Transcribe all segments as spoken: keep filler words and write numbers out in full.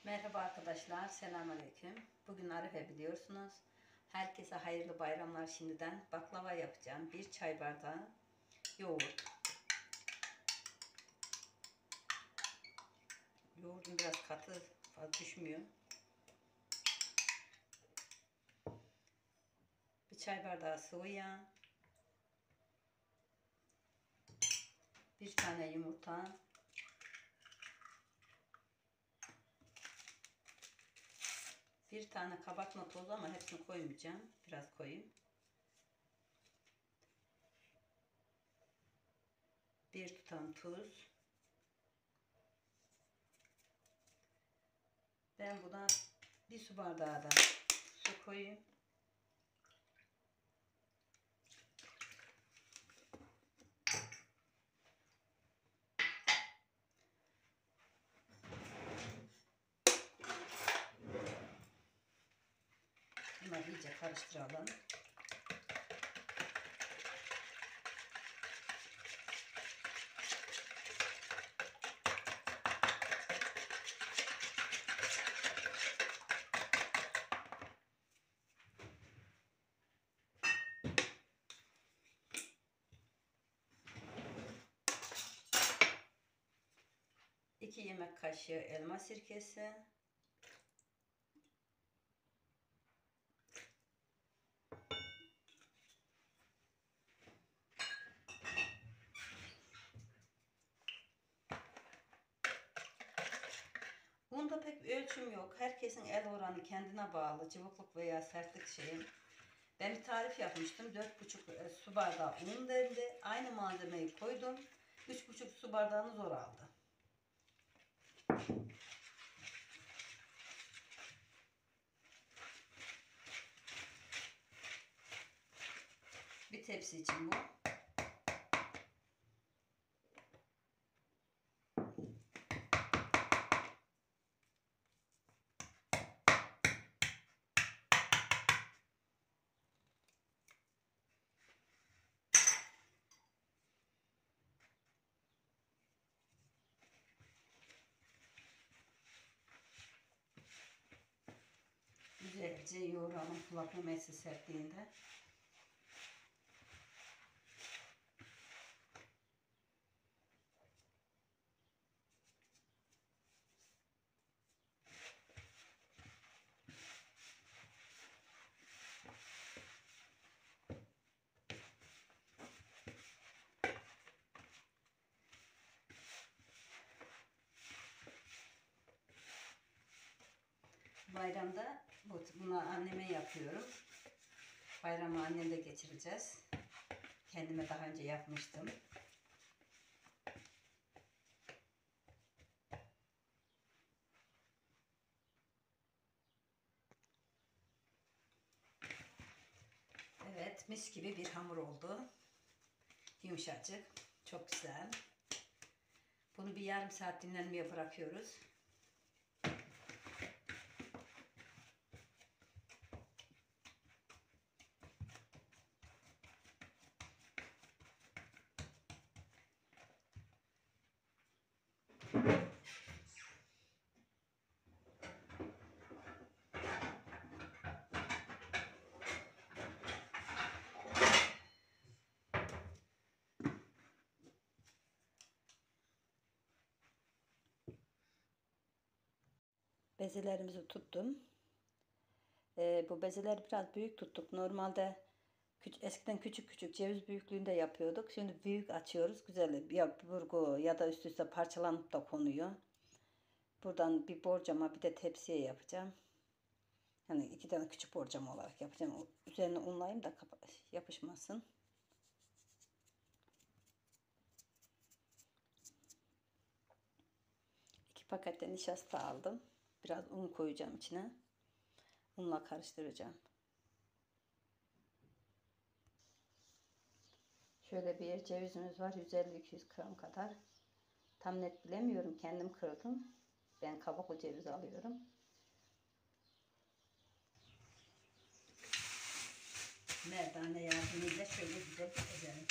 Merhaba arkadaşlar, selamünaleyküm. Bugün Arife biliyorsunuz. Herkese hayırlı bayramlar şimdiden. Baklava yapacağım. Bir çay bardağı yoğurt. Yoğurdum biraz katı, fazla düşmüyor. Bir çay bardağı sıvı yağ. Bir tane yumurta. Bir tane kabartma tozu ama hepsini koymayacağım. Biraz koyayım. Bir tutam tuz. Ben buna bir su bardağı da su koyayım. Bunları iyice karıştıralım. iki yemek kaşığı elma sirkesi. Bunda pek bir ölçüm yok. Herkesin el oranı kendine bağlı. Cıvıklık veya sertlik şeyi. Ben bir tarif yapmıştım. dört buçuk su bardağı un dendi. Aynı malzemeyi koydum. üç buçuk su bardağını zor aldı. Bir tepsi için bu. Güzelce yoğuralım kulak memesi sertliğinde. Bayramda bunu anneme yapıyorum. Bayramı annemle geçireceğiz. Kendime daha önce yapmıştım. Evet, mis gibi bir hamur oldu. Yumuşacık, çok güzel. Bunu bir yarım saat dinlenmeye bırakıyoruz. Bezelerimizi tuttum. Ee, bu bezeleri biraz büyük tuttuk. Normalde küç eskiden küçük küçük ceviz büyüklüğünde yapıyorduk. Şimdi büyük açıyoruz. Güzel ya burgu ya da üst üste parçalanıp da konuyor. Buradan bir borcama bir de tepsiye yapacağım. Yani iki tane küçük borcama olarak yapacağım. Üzerine unlayayım da yapışmasın. İki pakette nişasta aldım. Biraz un koyacağım içine. Unla karıştıracağım. Şöyle bir cevizimiz var. yüz elli iki yüz gram kadar. Tam net bilemiyorum. Kendim kırdım. Ben kabuklu ceviz alıyorum. Merdane yardımıyla şöyle güzel ezelim.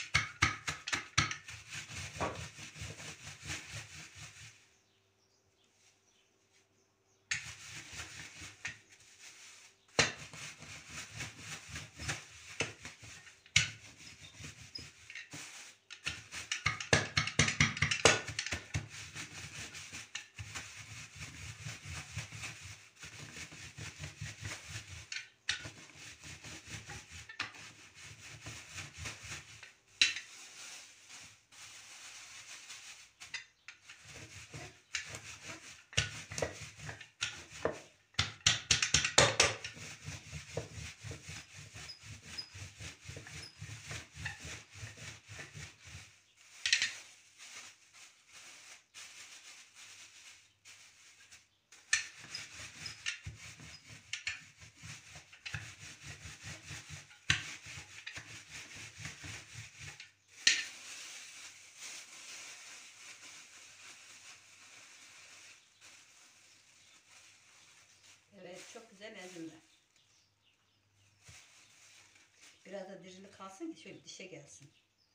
Çok güzel ezildi. Biraz da dirili kalsın ki şöyle dişe gelsin.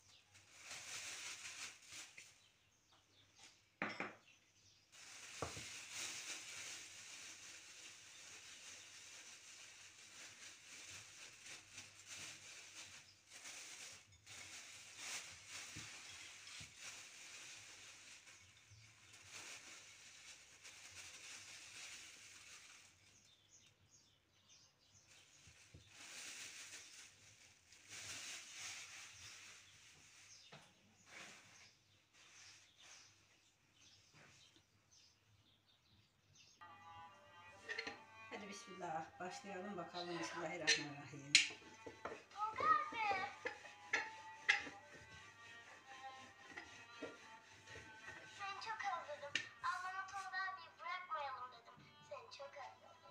Hadi bismillah başlayalım bakalım. Bismillahirrahmanirrahim. Seni çok özledim. Ablam okulda bir bırakmayalım dedim. Seni çok özledim.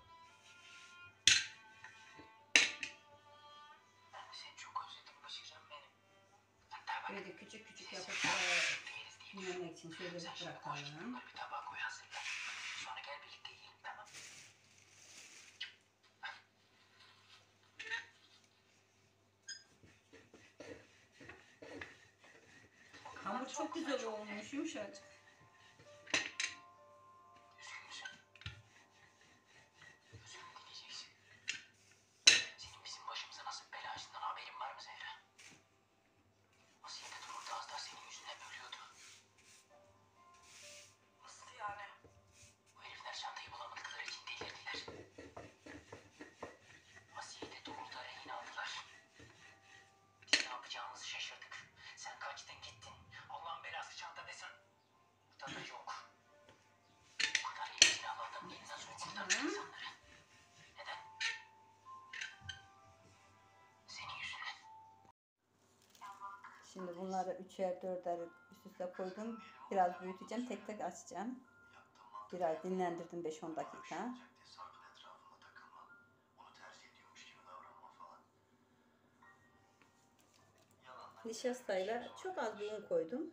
Ben de seni çok özledim Başarım benim. Hatta bak. Böyle küçük küçük yapıp dinlemek için şöyle bir bırakalım. Bir tabağa koy hazırla. Sonra gel birlikte yiyelim, tamam. Hamur çok güzel olmuş, yumuşacık. Üzgün müsün? Özür mü dileyeceksin? Senin bizim başımıza nasıl bela açtığından haberin var mı Zehra? Asiye de dururdu az daha senin yüzünden ölüyordu. Nasıl yani? Bu herifler çantayı bulamadıkları için delirdiler. Asiye de Doğul'da rehin aldılar. Biz ne yapacağımızı şaşırdık. Sen kaçtın gittin. Allah'ın belası çanta desen. Burada da yok. Bu kadar eli silahlı adamın elinden zor kurtardık insanları. Neden? Senin yüzünden. Şimdi bunları üçer dörder üst üste koydum. Biraz büyüteceğim. Tek tek açacağım. Biraz dinlendirdim beş on dakika. Nişastayla çok az bir un koydum.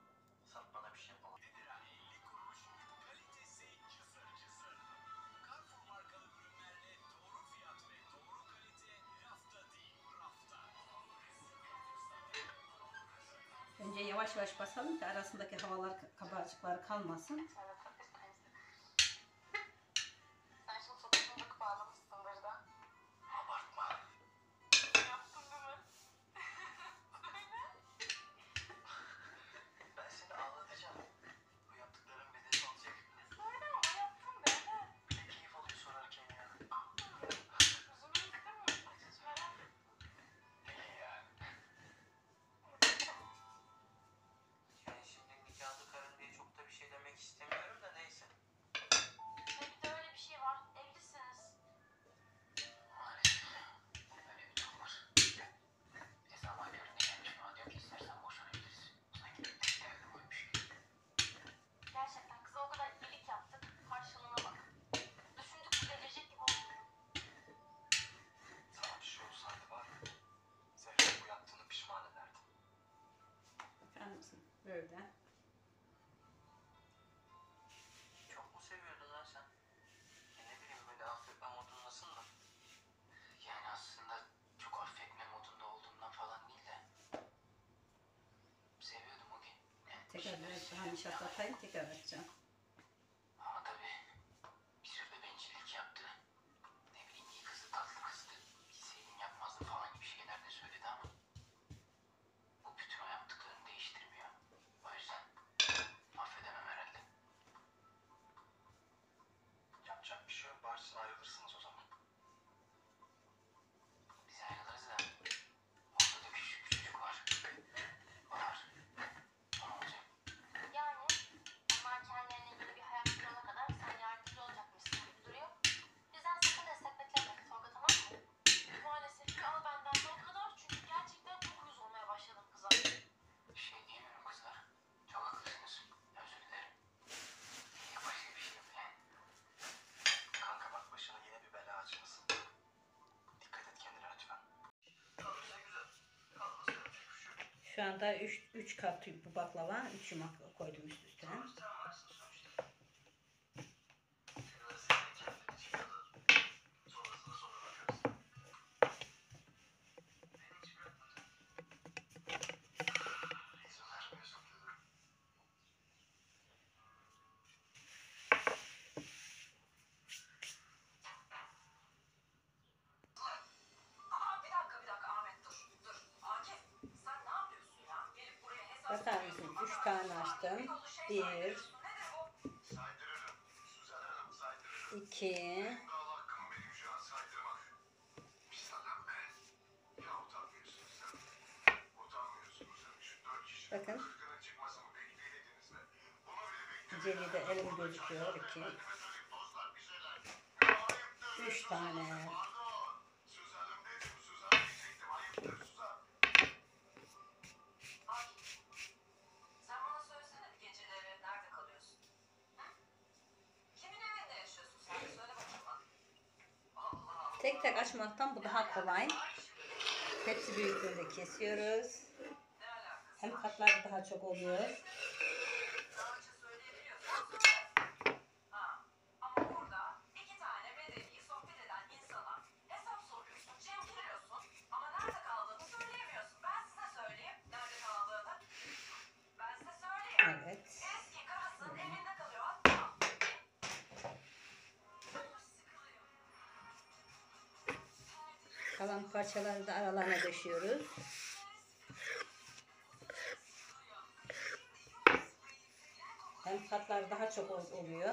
Önce yavaş yavaş basalım ki arasındaki havalar, kabarcıkları kalmasın. Sen şimdi sokakını bakıp ağlamışsındır da. Abartma. Yaptın değil mi? Ben seni ağlatacağım. Bu yaptıkların bedeli olacak. Söyle ama yaptın de. Bir de keyif alıyor sorarken ya. Üzülmek istemiyorum. Söyle. İyi ya. Yani şimdi nikahlı karın diye çok da bir şey demek istemiyorum da neyse. Ve bir de öyle bir şey var. Evlisiniz. Maalesef. Öyle bir durum var. Bir de sabah köründe gelmiş bana diyor ki istersen boşanabiliriz. Sanki bir tek derdi koymuş gibi. Gerçekten kıza o kadar iyilik yaptık. Karşılığına bak. Düşündükçe delirecek gibi oldum. Sana bir şey olsaydı var ya. Zehra bu yaptığını pişman ederdi. Efendim böyle. Çok mu seviyordun lan sen? Ya ne bileyim böyle affetme modundasın da. Yani aslında çok affetme modunda olduğundan falan değil de. Seviyordum o gün. Yani bir Tekrar şeyleri biraz daha sevdim nişasta ya. atayım, tekrar açacağım. Ama tabii bir sürü de bencillik yaptı. Ne bileyim iyi kızdı, tatlı kızdı. Bilseydim yapmazdım falan gibi şeyler de söyledi ama. Bu bütün o yaptıklarını değiştirmiyor. O yüzden affedemem herhalde. Yapacak bir şey yok. Varsın ayrılırsınız o zaman. Biz ayrılırız da. Ortada küçük bir çocuk var. Var. O ne olacak? Yani onlar kendilerine yeni bir hayat kurana kadar sen yardımcı olacakmışsın gibi duruyor. Bizden sakın destek bekleme Tolga, tamam mı? Maalesef ki al benden de o kadar. Çünkü gerçekten çok uyuz olmaya başladım kıza. Bir şey diyemiyorum kızlar. Çok haklısınız. Özür dilerim. Diyecek başka bir şey yok yani. Kanka bak başına yine bir bela açmasın. Dikkat et kendine lütfen. Kalırsa güzel. Kalmasa yapacak bir şey yok. Şu anda üç kat bu baklava. üç yumak koydum üst üstüne. Sen varsın sonuçta. Senin arasında kendini çıkardı. açtım. Bir, Saydırırım. Suzan Hanım saydırırım. iki, Benim doğal hakkım benim şu an saydırmak. Pis adam be. Ya utanmıyorsunuz sen. Utanmıyorsunuz sen. Şu dört kişinin bakın. kırkının çıkmasını bekleydiniz mi? Bunu bile Celi de beklemeden elim gözüküyor. iki, efendime söyleyeyim dostlar bir şeyler. Ya ayıptır. üç tane. Pardon. Suzan'ım dedim. Suzan diyecektim. Ayıptır Suzan. Ay, sen bana söylesene bir geceleri nerede kalıyorsun? Hı? Kimin evinde yaşıyorsun sen? Söyle bakayım bana. Allah Allah. Tek tek açmaktan bu daha kolay. Tepsi büyüklüğünde kesiyoruz. Ne alakası Hem var? katlar daha çok oluyor. Rahatça söyleyebiliyorsan söyle. Ha, ama burada iki tane medeni sohbet eden insana hesap soruyorsun, çemkiriyorsun ama nerede kaldığını söyleyemiyorsun. Ben size söyleyeyim nerede kaldığını. Ben size söyleyeyim. Evet. Eski karısının evinde kalıyor. Hatta sıkılıyor. Kalan parçaları da aralarına döşüyoruz. Hem katlar daha çok ol- oluyor.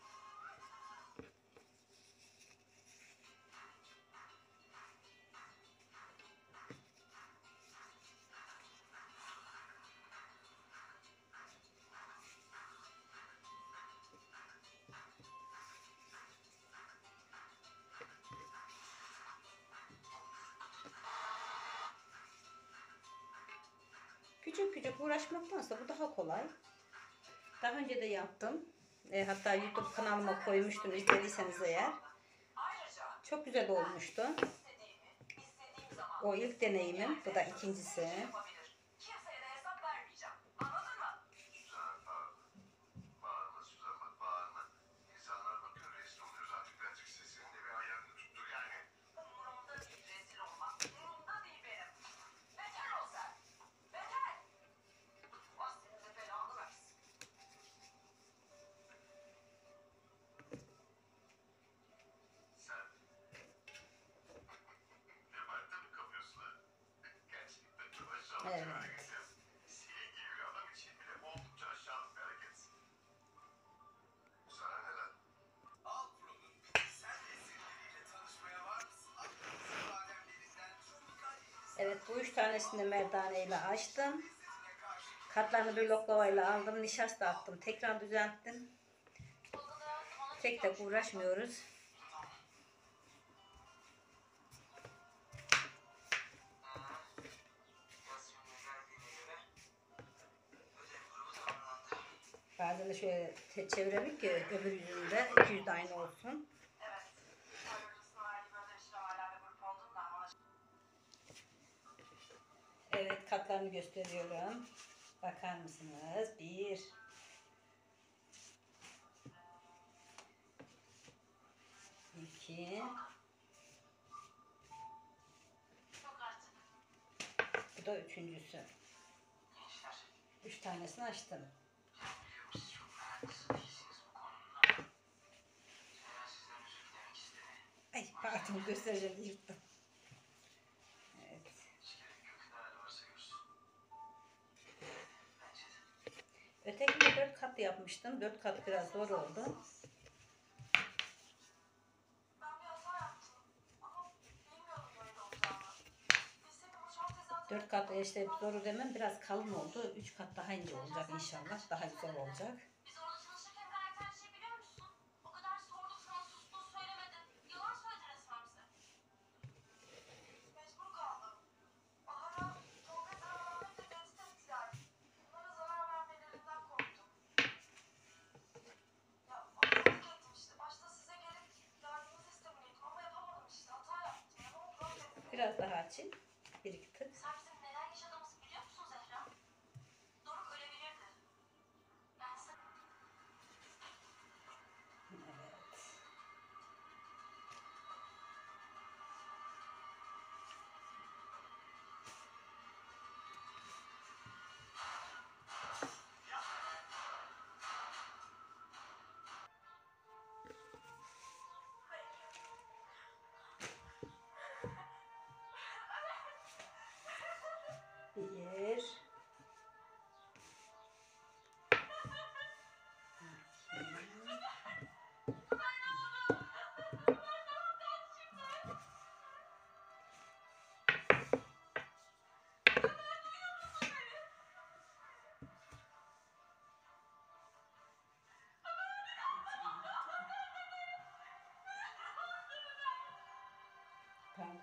Küçük küçük uğraşmaktansa bu daha kolay. Daha önce de yaptım. E, hatta YouTube kanalıma koymuştum izlediyseniz eğer. Ayrıca Çok güzel olmuştu. istediğimi istediğim zaman O ilk deneyimim. Bu da ikincisi. yapabilir. Kimseye de hesap vermeyeceğim. Anladın mı? Suzan bağırma. Bağırma Suzan bak bağırma. İnsanlar bakıyor rezil oluyoruz artık birazcık sesini de bir ayarını tuttur yani. Umurumda değil rezil olmak. Umurumda değil benim. Beter ol sen. Beter. Allah senin de belanı versin. Sen Kemal'de mi kapıyorsun ha? Gerçekten çok aşağılık Evet. bir hareket ya. Senin gibi bir adam için bile oldukça aşağılık bir hareket. Sana ne lan? Alpro'nun sen esirleriyle tanışmaya var mısın? Akdeniz bademlerinden tropikal Evet, bu üç tanesini de merdane ile açtım. lezzetine karşı Katlarını bir oklavayla aldım. Nişasta attım. Tekrar düzelttim. Tolga da yazdı bana Tek tek uğraşmıyoruz. yaz sonuna geldiğine göre ödev grubu tamamlandı. Bazen de şöyle te- çevirelim ki öbür yüzünde iki yüz de aynı olsun. Evet. Hayırlısına verdiği böyle işle hala bir grup olduğundan bana Evet, katlarını gösteriyorum. Bakar mısınız? Bir. İki. çok artık. Bu da üçüncüsü. Gençler, Üç tanesini açtım. biliyorum siz çok meraklısınız değilsiniz bu konuda. Zehra sizden özür dilemek istedi. Ay pardon, göstereceğim diye yırttım. Evet. Hiç gerek yok. Ne hali varsa görsün. Bence de. Ötekini dört kat yapmıştım. Dört kat biraz zor oldu. Ben bir hata yaptım. Ama bilmiyordum böyle olacağını. Bilseydim o şartı zaten... Dört kat işte zoru demem biraz kalın oldu. Üç kat daha ince olacak inşallah. Daha güzel olacak. Biz orada çalışırken gayet her şeyi biliyor musun? O kadar sorduk sana sustun söylemedin. Yalan söyledin resmen bize. Mecbur kaldım. Bahar'a Tolga zararlanmayı da tehdit ettiler. Bunlara zarar vermelerinden korktum. Ya aptallık ettim işte. Başta size gelip yardımınızı istemeliydim ama yapamadım işte. Hata yaptım. Yapamam problem. Biraz daha açayım. Bir iki tık. Sen bizim neler yaşadığımızı biliyor musun Zehra? Doruk ölebilirdi. Ben size... Evet.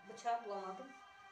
Bıçağı bulamadım.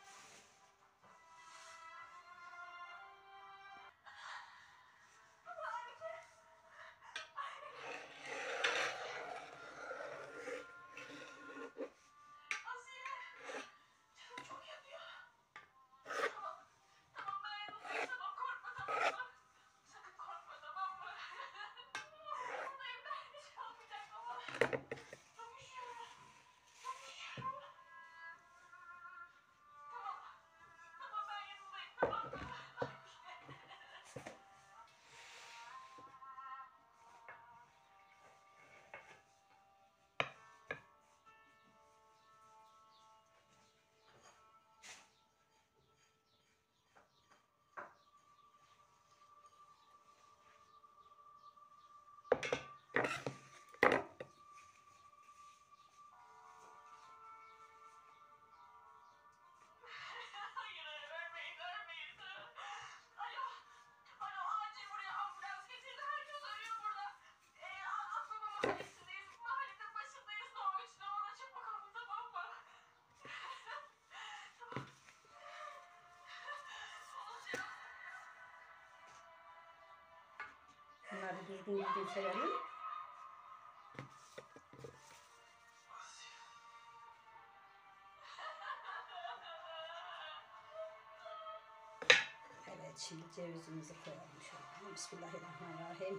Bunları düzgün düzgün serelim. Evet, şimdi cevizimizi koyalım şöyle. Bismillahirrahmanirrahim.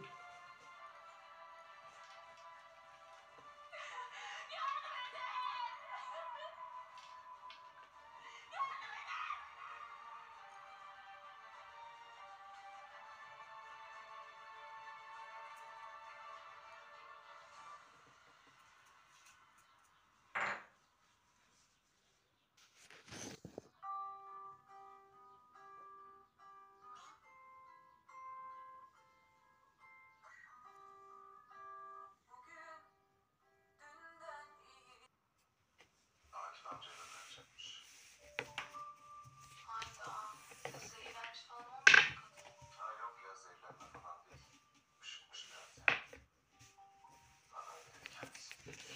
Akif amcayla kaçacakmış. Hayda. Kızı iğrenç falan olmuyor mu kadın? Ha yok ya, zehirlenme falan değil. Üşütmüş biraz yani. Bana öyle dedi kendisi.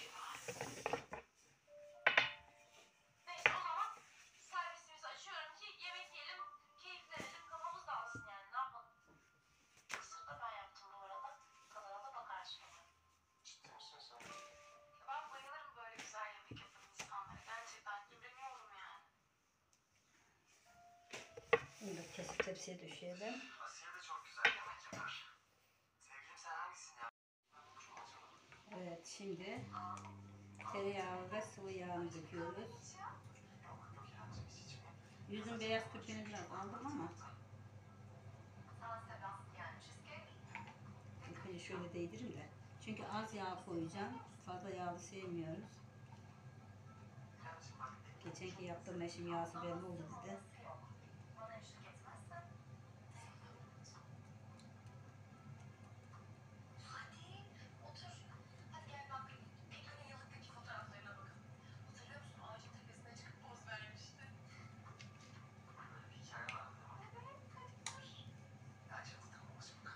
Neyse o zaman servisimizi açıyorum ki yemek yiyelim, keyiflenelim, kafamız dağılsın yani. Ne yapalım? Kısır da ben yaptım bu arada. Tadına da bakarsın. Ciddi misin sen? Ben bayılırım böyle güzel yemek yapan insanlara. Gerçekten imreniyorum yani. Bunu da kesip tepsiye döşeyelim. Asiye de çok güzel yemek yapar. Sevgilim sen hangisini yap? Çok acılı. Evet, şimdi tereyağı ve sıvı yağını döküyoruz. Yok yok İremciğim, hiç içmeyeyim. Yüzün beyaz küpünü biraz aldım ama Sana Sebastian cheesecake. ilk önce şöyle değdirim de. Çünkü az yağ koyacağım. Fazla yağlı sevmiyoruz. İremciğim bak. Geçenki yaptığım eşim yağsı belli oldu dedi. Bana eşlik etmezsen. Hadi otur. Hadi gel bak. Ekrem'in yıllıktaki fotoğraflarına bakalım. Hatırlıyor musun? Ağacın tepesine çıkıp poz vermişti. Böyle bir hikaye vardı ama. Evet, hadi dur. Ya şimdi tamam şimdi.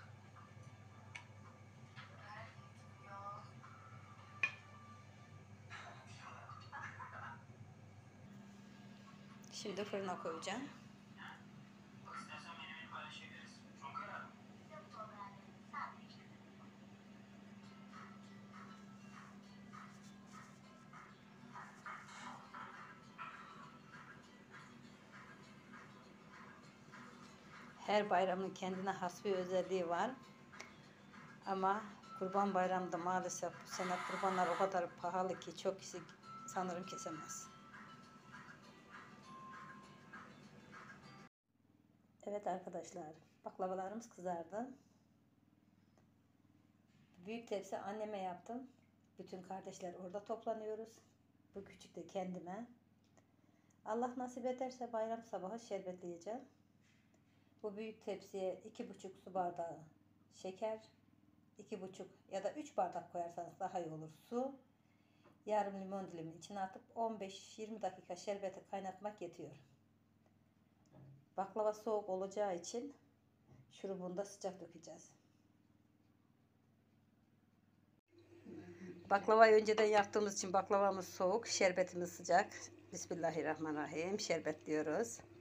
Ver ya. Şimdi fırına koyacağım. İstersen menüyü paylaşabiliriz. Son kararım. Her bayramın kendine has bir özelliği var. Ama Kurban Bayramı'nda maalesef bu sene kurbanlar o kadar pahalı ki çok kişi sanırım kesemez. Evet arkadaşlar, baklavalarımız kızardı. Büyük tepsi anneme yaptım. Bütün kardeşler orada toplanıyoruz. Bu küçük de kendime. Allah nasip ederse bayram sabahı şerbetleyeceğim. Bu büyük tepsiye iki buçuk su bardağı şeker, iki buçuk ya da üç bardak koyarsanız daha iyi olur su. Yarım limon dilimi içine atıp on beş yirmi dakika şerbeti kaynatmak yetiyor. Baklava soğuk olacağı için şurubunu da sıcak dökeceğiz. Baklavayı önceden yaptığımız için baklavamız soğuk, şerbetimiz sıcak. Bismillahirrahmanirrahim. Şerbet diyoruz.